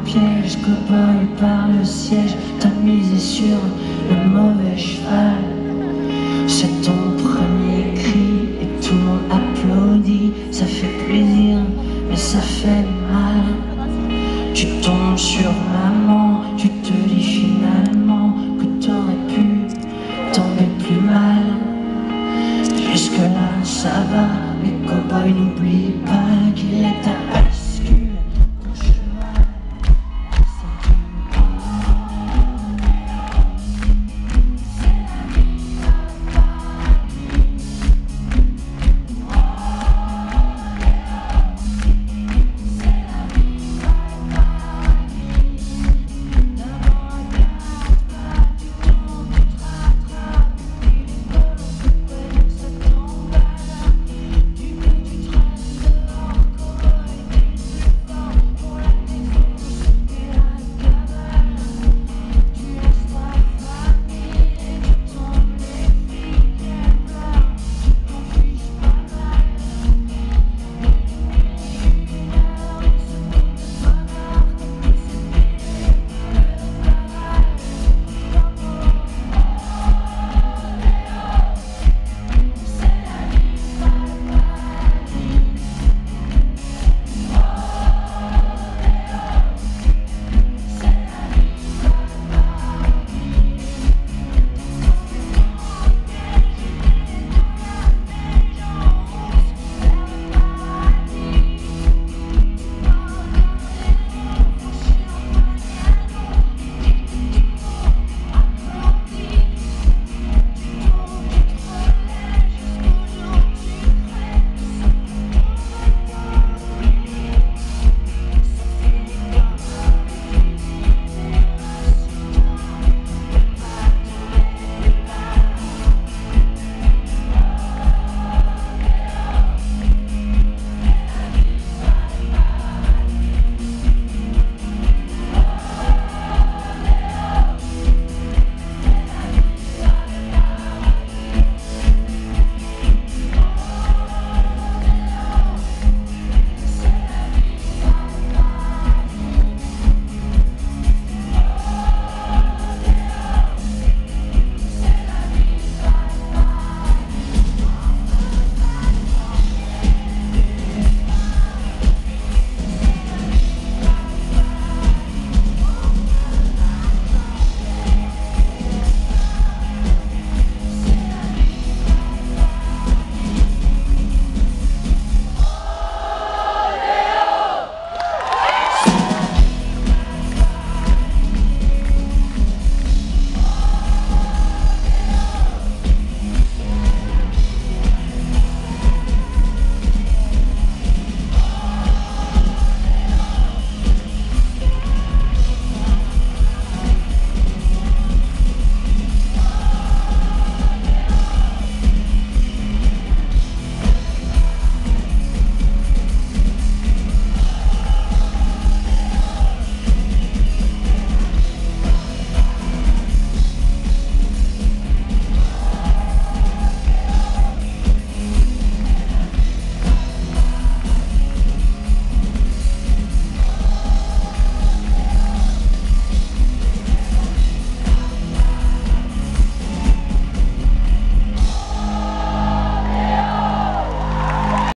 piège, copain par le siège, t'as misé sur le mauvais cheval. C'est ton premier cri et tout le monde applaudit. Ça fait plaisir, mais ça fait mal. Tu tombes sur maman, tu te dis finalement que t'aurais pu tomber plus mal. Jusque là ça va, mais cow-boy n'oublie pas qu'il est